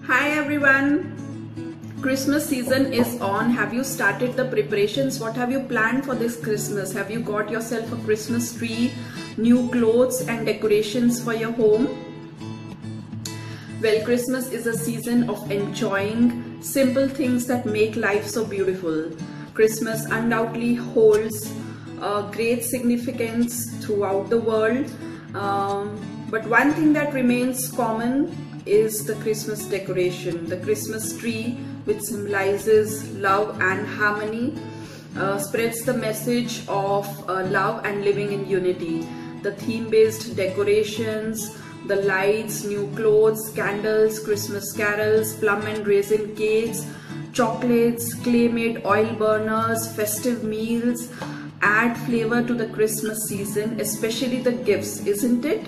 Hi everyone, Christmas season is on. Have you started the preparations? What have you planned for this Christmas? Have you got yourself a Christmas tree, new clothes and decorations for your home? Well, Christmas is a season of enjoying simple things that make life so beautiful. Christmas undoubtedly holds a great significance throughout the world. But one thing that remains common is the Christmas decoration. The Christmas tree, which symbolizes love and harmony, spreads the message of love and living in unity. The theme-based decorations, the lights, new clothes, candles, Christmas carols, plum and raisin cakes, chocolates, clay-made oil burners, festive meals add flavor to the Christmas season, especially the gifts, isn't it?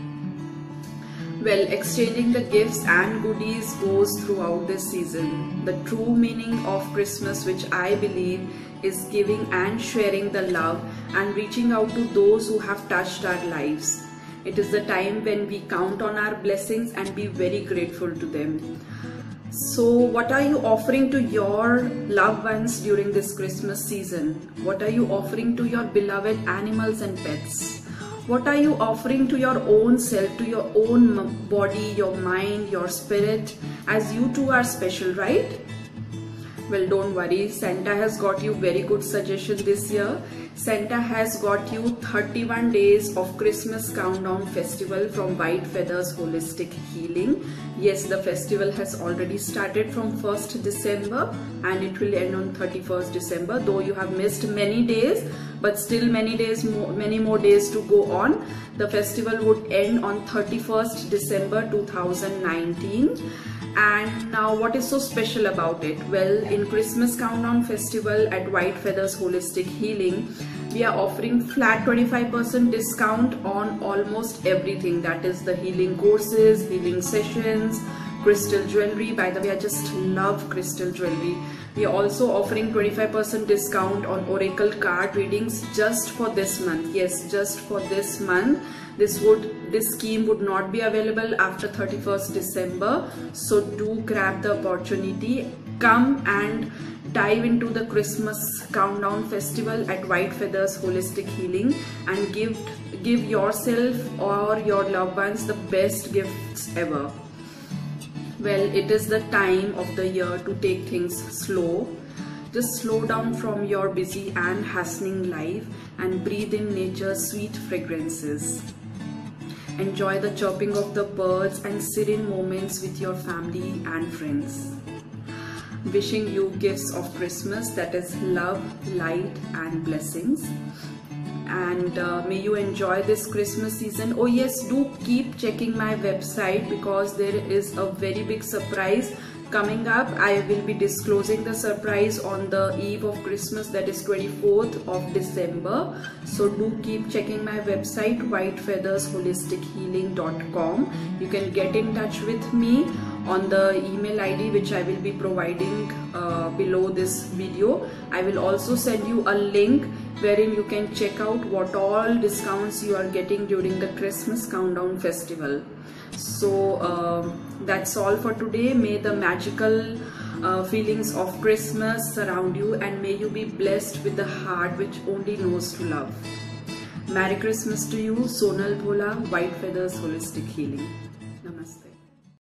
Well, exchanging the gifts and goodies goes throughout this season. The true meaning of Christmas, which I believe, is giving and sharing the love and reaching out to those who have touched our lives. It is the time when we count on our blessings and be very grateful to them. So what are you offering to your loved ones during this Christmas season? What are you offering to your beloved animals and pets? What are you offering to your own self, to your own body, your mind, your spirit, as you too are special, right? Well, don't worry, Santa has got you very good suggestion this year. Santa has got you 31 days of Christmas Countdown Festival from White Feathers Holistic Healing. Yes, the festival has already started from 1st December and it will end on 31st December. Though you have missed many days, but still many more days to go on. The festival would end on 31st December 2019. And now what is so special about it? Well, in Christmas Countdown Festival at White Feathers Holistic Healing, we are offering flat 25% discount on almost everything. That is the healing courses, healing sessions, crystal jewelry. By the way, I just love crystal jewelry. We are also offering 25% discount on oracle card readings just for this month. Yes, just for this month. This scheme would not be available after 31st December. So do grab the opportunity. Come and dive into the Christmas Countdown Festival at White Feathers Holistic Healing and give yourself or your loved ones the best gifts ever. Well, it is the time of the year to take things slow. Just slow down from your busy and hastening life and breathe in nature's sweet fragrances. Enjoy the chirping of the birds and serene moments with your family and friends. Wishing you gifts of Christmas, that is love, light and blessings. And may you enjoy this Christmas season. Oh yes, do keep checking my website because there is a very big surprise coming up. I will be disclosing the surprise on the eve of Christmas, that is 24th of December. So do keep checking my website, whitefeathersholistic.com. You can get in touch with me on the email ID which I will be providing below this video. I will also send you a link wherein you can check out what all discounts you are getting during the Christmas Countdown Festival. So that's all for today. May the magical feelings of Christmas surround you and may you be blessed with the heart which only knows to love. Merry Christmas to you. Sonal Bhola, White Feathers Holistic Healing.